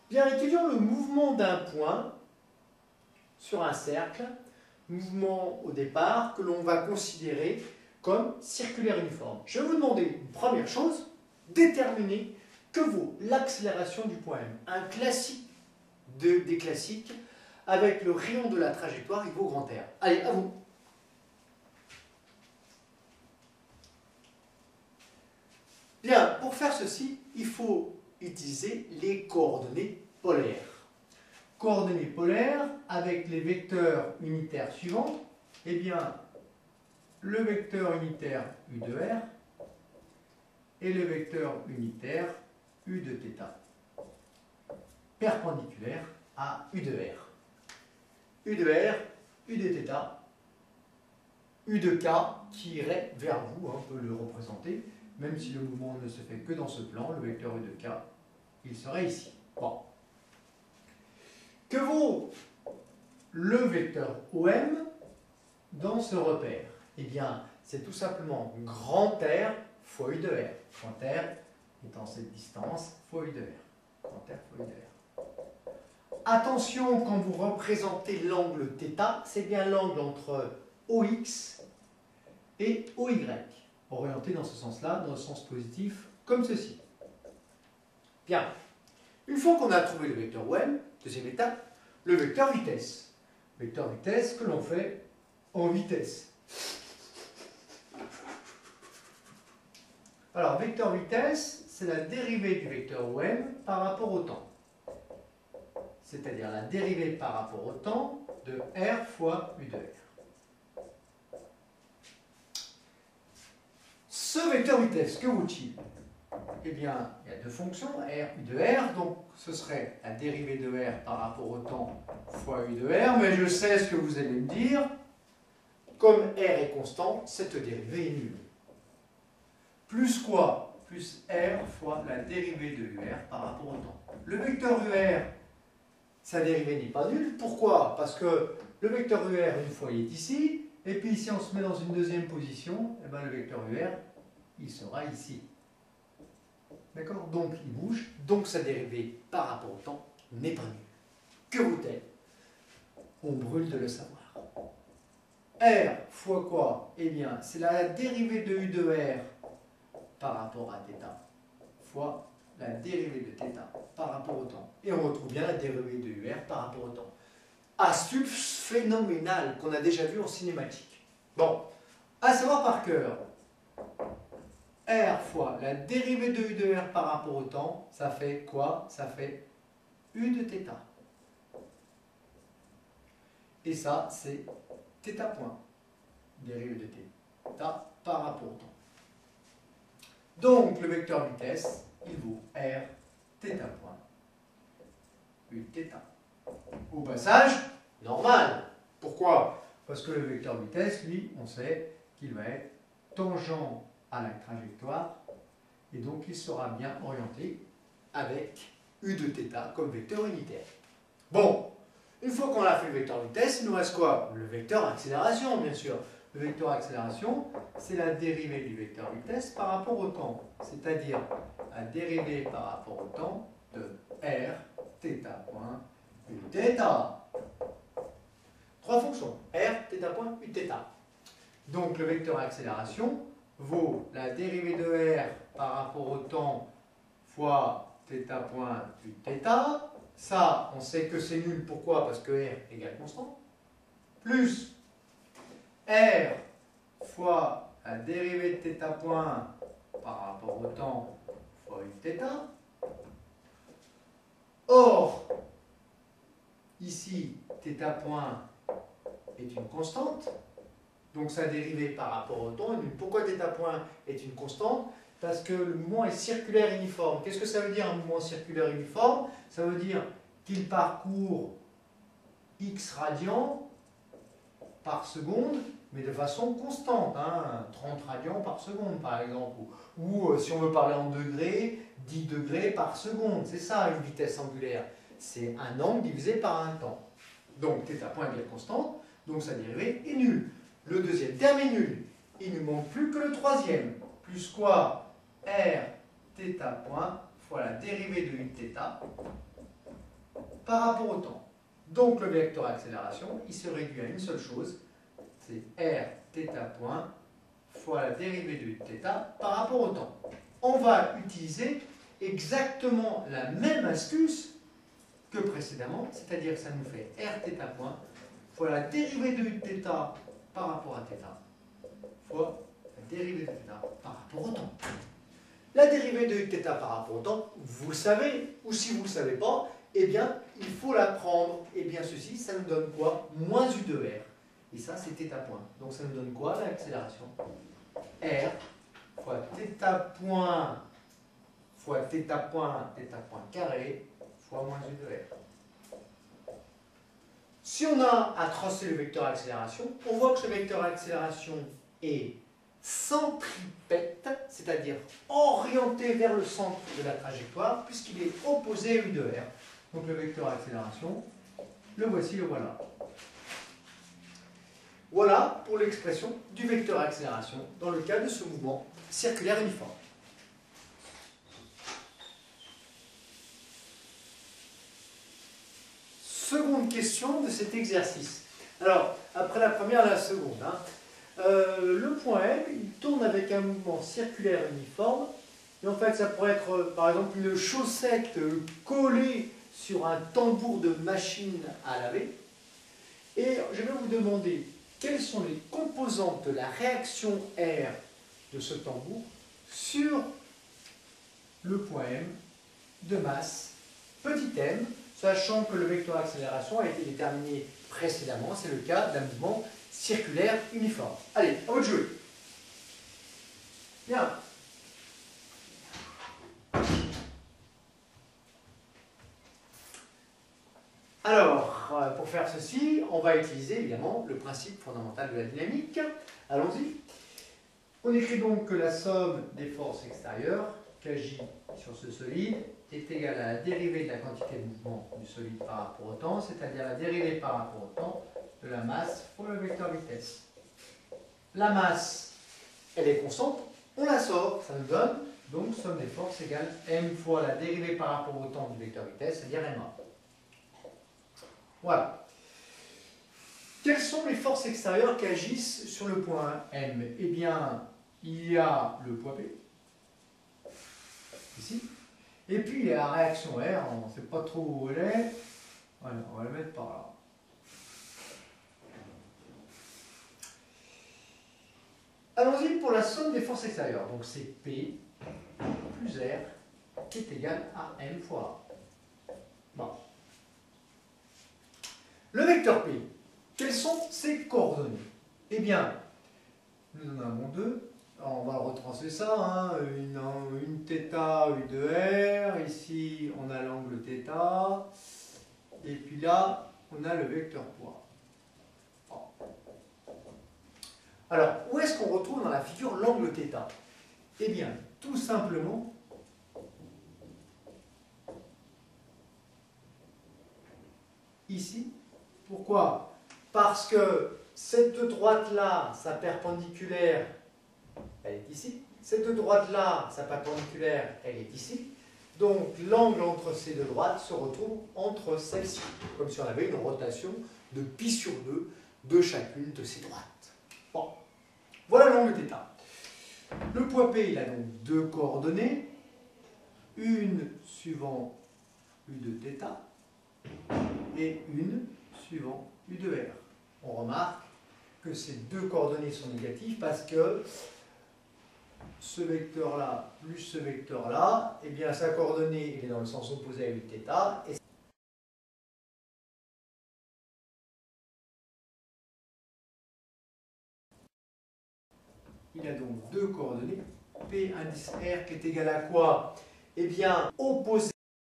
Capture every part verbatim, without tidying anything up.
Bien, étudions le mouvement d'un point sur un cercle, mouvement au départ que l'on va considérer comme circulaire uniforme. Je vais vous demander une première chose, déterminer que vaut l'accélération du point M. Un classique de, des classiques, avec le rayon de la trajectoire, il vaut grand R. Allez, à vous. Bien, pour faire ceci, il faut utiliser les coordonnées polaires. Coordonnées polaires avec les vecteurs unitaires suivants. Eh bien, le vecteur unitaire U de R et le vecteur unitaire U de θ, perpendiculaire à U de R. U de R, U de θ, U de K qui irait vers vous, hein, on peut le représenter, même si le mouvement ne se fait que dans ce plan, le vecteur U de K, il serait ici. Bon. Que vaut le vecteur O M dans ce repère? Eh bien, c'est tout simplement grand R fois U de R. Grand R étant cette distance fois U de R. Grand R fois U de R. Attention, quand vous représentez l'angle θ, c'est bien l'angle entre O X et O Y, orienté dans ce sens-là, dans le sens positif, comme ceci. Bien. Une fois qu'on a trouvé le vecteur O M, deuxième étape, le vecteur vitesse. Vecteur vitesse que l'on fait en vitesse. Alors, vecteur vitesse, c'est la dérivée du vecteur O M par rapport au temps. C'est-à-dire la dérivée par rapport au temps de R fois U de R. Ce vecteur vitesse, que vaut-il? Eh bien, il y a deux fonctions, R, U de R, donc ce serait la dérivée de R par rapport au temps fois U de R, mais je sais ce que vous allez me dire, comme R est constant, cette dérivée est nulle. Plus quoi? Plus R fois la dérivée de U R par rapport au temps. Le vecteur U R, sa dérivée n'est pas nulle, pourquoi? Parce que le vecteur U R, une fois, il est ici, et puis si on se met dans une deuxième position, eh bien, le vecteur U R, il sera ici. D'accord? Donc il bouge, donc sa dérivée par rapport au temps n'est pas nulle. Que vaut-elle? On brûle de le savoir. R fois quoi? Eh bien, c'est la dérivée de U de R par rapport à θ fois la dérivée de θ par rapport au temps. Et on retrouve bien la dérivée de U R par rapport au temps. Astuce phénoménale qu'on a déjà vue en cinématique. Bon, à savoir par cœur. R fois la dérivée de U de R par rapport au temps, ça fait quoi? Ça fait U de θ. Et ça, c'est θ point. Dérivée de θ par rapport au temps. Donc, le vecteur vitesse, il vaut R θ point U θ. Au passage, normal. Pourquoi? Parce que le vecteur vitesse, lui, on sait qu'il va être tangent à la trajectoire, et donc il sera bien orienté avec U de θ comme vecteur unitaire. Bon, une fois qu'on a fait le vecteur vitesse, il nous reste quoi? Le vecteur accélération, bien sûr. Le vecteur accélération, c'est la dérivée du vecteur vitesse par rapport au temps, c'est-à-dire la dérivée par rapport au temps de R θ point U θ. Trois fonctions, R, θ point, U θ. Donc le vecteur accélération vaut la dérivée de R par rapport au temps fois θ point U θ. Ça, on sait que c'est nul. Pourquoi? Parce que R égale constant. Plus R fois la dérivée de θ point par rapport au temps fois U θ. Or, ici, θ point est une constante. Donc sa dérivée par rapport au temps est nulle. Pourquoi θ point est une constante? Parce que le mouvement est circulaire uniforme. Qu'est-ce que ça veut dire un mouvement circulaire uniforme? Ça veut dire qu'il parcourt x radians par seconde, mais de façon constante, hein, trente radians par seconde par exemple, ou, ou euh, si on veut parler en degrés, dix degrés par seconde. C'est ça une vitesse angulaire. C'est un angle divisé par un temps. Donc θ point égale constante, donc sa dérivée est nulle. Le deuxième terme est nul. Il ne manque plus que le troisième. Plus quoi? R θ point fois la dérivée de U θ par rapport au temps. Donc le vecteur accélération, il se réduit à une seule chose, c'est r θ point fois la dérivée de θ par rapport au temps. On va utiliser exactement la même astuce que précédemment, c'est-à-dire que ça nous fait r θ point fois la dérivée de θ par rapport à θ fois la dérivée de θ par rapport au temps. La dérivée de θ par rapport au temps, vous le savez, ou si vous ne le savez pas, eh bien, il faut la prendre. Eh bien, ceci, ça nous donne quoi? Moins u de r. Et ça, c'est θ point. Donc, ça nous donne quoi, l'accélération? R fois θ point fois θ point, θ point carré, fois moins u de r. Si on a à tracer le vecteur accélération, on voit que ce vecteur accélération est centripète, c'est-à-dire orienté vers le centre de la trajectoire, puisqu'il est opposé à u de r. Donc le vecteur accélération, le voici, le voilà. Voilà pour l'expression du vecteur accélération dans le cas de ce mouvement circulaire uniforme. Seconde question de cet exercice. Alors, après la première, la seconde. Hein. Euh, le point M, il tourne avec un mouvement circulaire uniforme. Et en fait, ça pourrait être, euh, par exemple, une chaussette euh, collée sur un tambour de machine à laver. Et je vais vous demander quelles sont les composantes de la réaction R de ce tambour sur le point M de masse petit m, sachant que le vecteur accélération a été déterminé précédemment, c'est le cas d'un mouvement circulaire uniforme. Allez, à vous de jouer. Bien. Alors, pour faire ceci, on va utiliser évidemment le principe fondamental de la dynamique. Allons-y. On écrit donc que la somme des forces extérieures qu'agit sur ce solide est égale à la dérivée de la quantité de mouvement du solide par rapport au temps, c'est-à-dire la dérivée par rapport au temps de la masse fois le vecteur vitesse. La masse, elle est constante, on la sort, ça nous donne donc somme des forces égale m fois la dérivée par rapport au temps du vecteur vitesse, c'est-à-dire ma. Voilà. Quelles sont les forces extérieures qui agissent sur le point M? Eh bien, il y a le poids P, ici, et puis il y a la réaction R, on ne sait pas trop où elle est, voilà, on va la mettre par là. Allons-y pour la somme des forces extérieures, donc c'est P plus R qui est égal à M fois A. Bon. Le vecteur P, quelles sont ses coordonnées? Eh bien, nous en avons deux. Alors, on va retracer ça. Hein. Une, une θ, u de R. Ici, on a l'angle θ. Et puis là, on a le vecteur poids. Bon. Alors, où est-ce qu'on retrouve dans la figure l'angle θ? Eh bien, tout simplement, ici. Pourquoi? Parce que cette droite-là, sa perpendiculaire, elle est ici. Cette droite-là, sa perpendiculaire, elle est ici. Donc l'angle entre ces deux droites se retrouve entre celles-ci, comme si on avait une rotation de pi sur deux de chacune de ces droites. Bon, voilà l'angle θ. Le poids P, il a donc deux coordonnées, une suivant u de θ et une suivant u de R. On remarque que ces deux coordonnées sont négatives parce que ce vecteur-là plus ce vecteur-là, eh bien sa coordonnée elle est dans le sens opposé à u de θ. Et il a donc deux coordonnées, P indice R qui est égal à quoi? Eh bien, opposé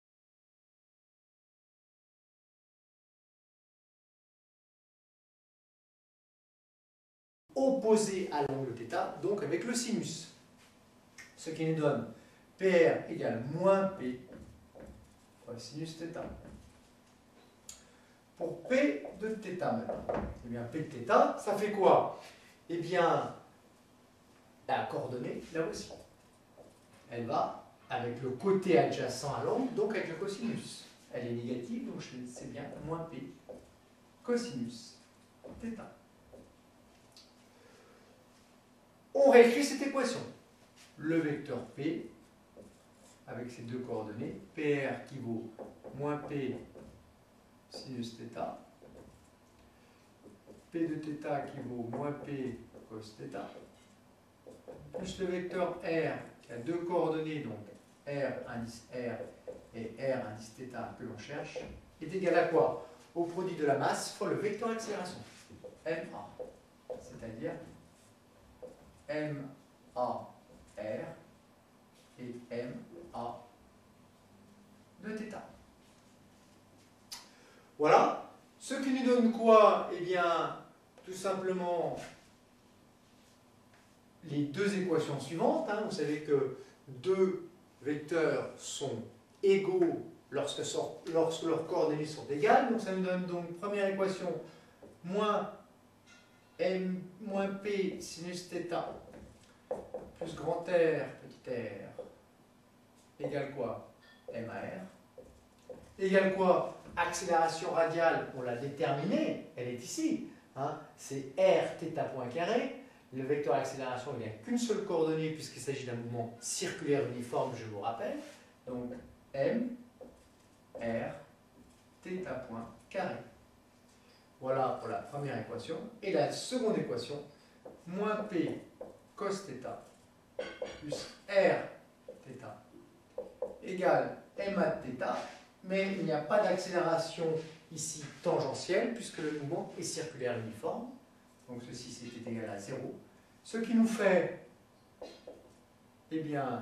opposé à l'angle θ, donc avec le sinus. Ce qui nous donne P R égale moins P fois sinus θ. Pour P de θ maintenant, eh bien P de θ, ça fait quoi? Eh bien, la coordonnée, là aussi. Elle va avec le côté adjacent à l'angle, donc avec le cosinus. elle est négative, donc c'est bien moins P cosinus θ. On réécrit cette équation. Le vecteur P, avec ses deux coordonnées, P R qui vaut moins P sinus θ, P de θ qui vaut moins P cos θ, plus le vecteur R qui a deux coordonnées, donc R indice R et R indice θ que l'on cherche, est égal à quoi? Au produit de la masse fois le vecteur accélération, M A, c'est-à-dire M A R et M A de θ. Voilà. Ce qui nous donne quoi? Eh bien, tout simplement les deux équations suivantes. Hein. Vous savez que deux vecteurs sont égaux lorsque, lorsque leurs coordonnées sont égales. Donc ça nous donne donc première équation moins m moins p sinus θ plus grand R petit r égale quoi? M A R. Égale quoi? Accélération radiale, on l'a déterminée, elle est ici. Hein, c'est R θ point carré. Le vecteur accélération, il n'y a qu'une seule coordonnée puisqu'il s'agit d'un mouvement circulaire uniforme, je vous rappelle. Donc M, R, θ point carré. Voilà pour la première équation. Et la seconde équation, moins P cos θ plus R θ égale M A θ, mais il n'y a pas d'accélération ici tangentielle puisque le mouvement est circulaire uniforme. Donc ceci c'était égal à zéro. Ce qui nous fait, eh bien,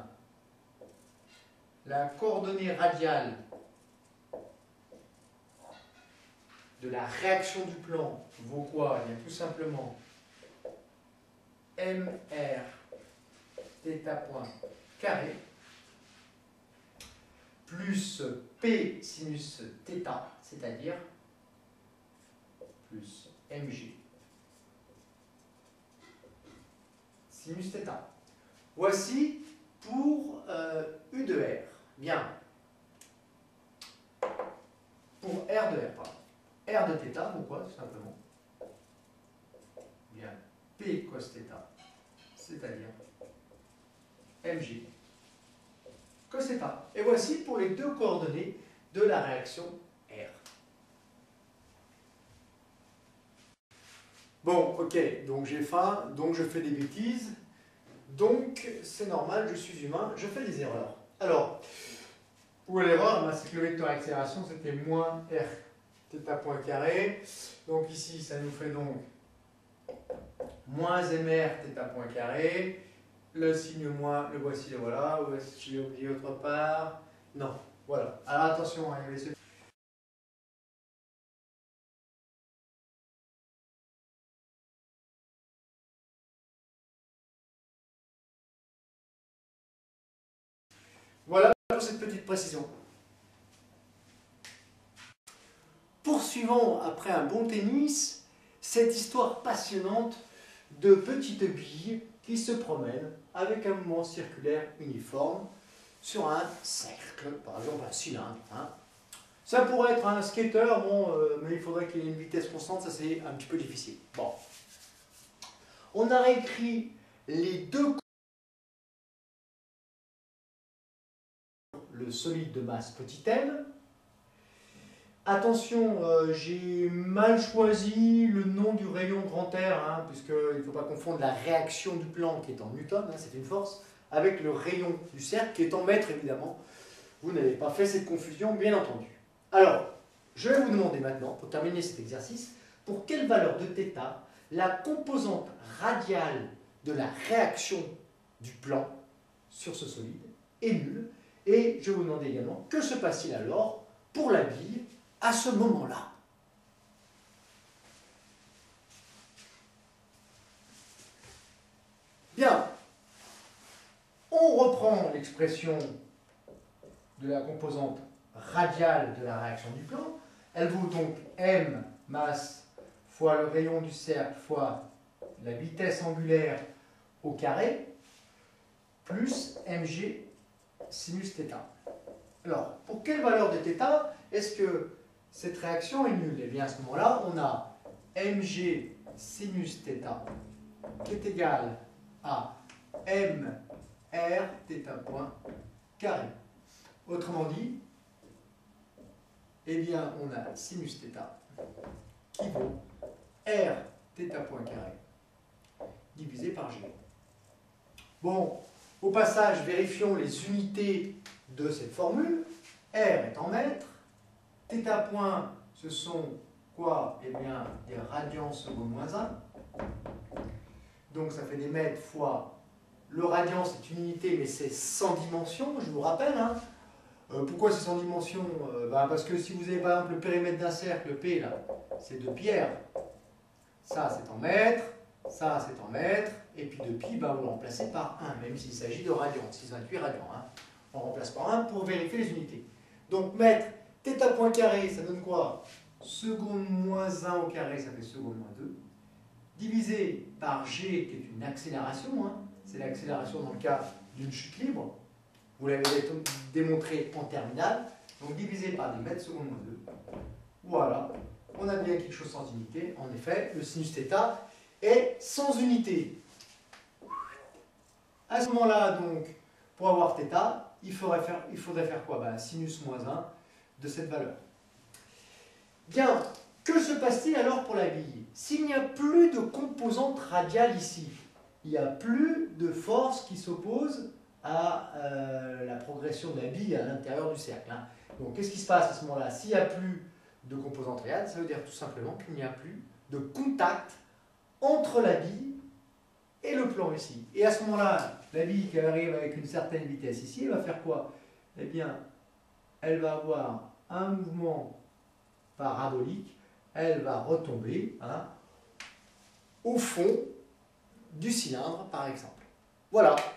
la coordonnée radiale de la réaction du plan vaut quoi? Eh bien, tout simplement M R θ point carré plus P sinus θ, c'est-à-dire plus M G sinus θ. Voici pour euh, U de R. Bien. Pour R de R, pardon. R de θ, vaut quoi, tout simplement? Bien. P cos θ, c'est-à-dire M G cos θ. Et voici pour les deux coordonnées de la réaction R. Bon, ok, donc j'ai faim, donc je fais des bêtises, donc c'est normal, je suis humain, je fais des erreurs. Alors, où est l'erreur? C'est que le vecteur accélération c'était moins R θ point carré, donc ici ça nous fait donc moins mr θ point carré, le signe moins, le voici, le voilà, ou est-ce que je l'ai oublié autre part? Non, voilà. Alors attention, hein, il y avait ce... Voilà pour cette petite précision. Poursuivons après un bon tennis cette histoire passionnante de petites billes qui se promènent avec un mouvement circulaire uniforme sur un cercle, par exemple un cylindre. Hein. Ça pourrait être un skater, bon, euh, mais il faudrait qu'il ait une vitesse constante, ça c'est un petit peu difficile. Bon. On a réécrit les deux le solide de masse petit m. Attention, euh, j'ai mal choisi le nom du rayon grand R, hein, puisqu'il ne faut pas confondre la réaction du plan qui est en newton, hein, c'est une force, avec le rayon du cercle qui est en mètres évidemment. Vous n'avez pas fait cette confusion, bien entendu. Alors, je vais vous demander maintenant, pour terminer cet exercice, pour quelle valeur de θ la composante radiale de la réaction du plan sur ce solide est nulle. Et je vais vous demander également, que se passe-t-il alors pour la bille à ce moment-là? Bien, on reprend l'expression de la composante radiale de la réaction du plan. Elle vaut donc m masse fois le rayon du cercle fois la vitesse angulaire au carré plus mg sinus θ. Alors, pour quelle valeur de θ est-ce que cette réaction est nulle? Eh bien, à ce moment-là, on a mg sinus θ qui est égal à mr θ point carré. Autrement dit, eh bien, on a sinus θ qui vaut r θ point carré divisé par g. Bon, au passage, vérifions les unités de cette formule. R est en mètres. θ point, ce sont quoi? Eh bien, des radians seconde moins un. Donc, ça fait des mètres fois... Le radian, c'est une unité, mais c'est sans dimension, je vous rappelle. Hein. Euh, pourquoi c'est sans dimension? euh, ben Parce que si vous avez par exemple le périmètre d'un cercle, le P, là, c'est deux pi r. Ça, c'est en mètres. Ça, c'est en mètres. Et puis de pi, ben, vous le remplacez par un, même s'il s'agit de radians, six cent vingt-huit radians. Hein. On remplace par un pour vérifier les unités. Donc, mètre, θ point carré, ça donne quoi? Seconde moins un au carré, ça fait seconde moins deux. Divisé par g, qui est une accélération. Hein. C'est l'accélération dans le cas d'une chute libre. Vous l'avez démontré en terminale. Donc, divisé par des mètres seconde moins deux. Voilà. On a bien quelque chose sans unité. En effet, le sinus θ est sans unité. À ce moment-là, donc, pour avoir θ, il faudrait faire, il faudrait faire quoi? Ben, sinus moins un de cette valeur. Bien, que se passe-t-il alors pour la bille? S'il n'y a plus de composante radiale ici, il n'y a plus de force qui s'oppose à euh, la progression de la bille à l'intérieur du cercle. Hein. Donc, qu'est-ce qui se passe à ce moment-là? S'il n'y a plus de composante radiale, ça veut dire tout simplement qu'il n'y a plus de contact entre la bille et le plan ici. Et à ce moment-là, la bille qui arrive avec une certaine vitesse ici, elle va faire quoi? Eh bien, elle va avoir un mouvement parabolique, elle va retomber hein, au fond du cylindre, par exemple. Voilà.